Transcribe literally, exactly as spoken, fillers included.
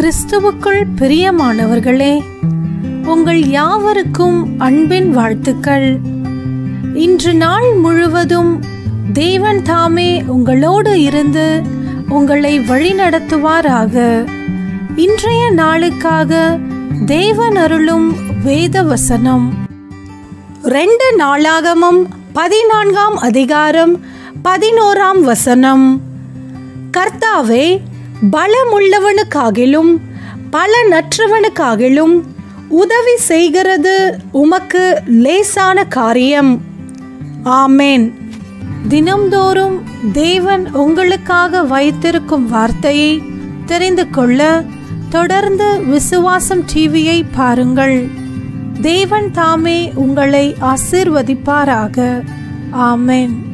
கிறிஸ்துவுக்குள் பிரியமானவர்களே, உங்கள் யாவருக்கும் அன்பின் வாழ்த்துக்கள். இன்று நாள் முழுவதும் தேவன் தாமே உங்களோடு இருந்து உங்களை வழிநடத்துவாராக. இன்றைய நாளுக்காக தேவன் அருளும் வேத வசனம் ரெண்டு நாளாகமம் பதினான்காம் அதிகாரம் பதினோராம் வசனம். கர்த்தாவே, பலமுள்ளவனுக்காகிலும் பலனற்றவனுக்காகிலும் உதவி செய்கிறது உமக்கு லேசான காரியம். ஆமேன். தினம்தோறும் தேவன் உங்களுக்காக வைத்திருக்கும் வார்த்தையை தெரிந்து கொள்ள தொடர்ந்து விசுவாசம் டிவியை பாருங்கள். தேவன் தாமே உங்களை ஆசீர்வதிப்பாராக. ஆமேன்.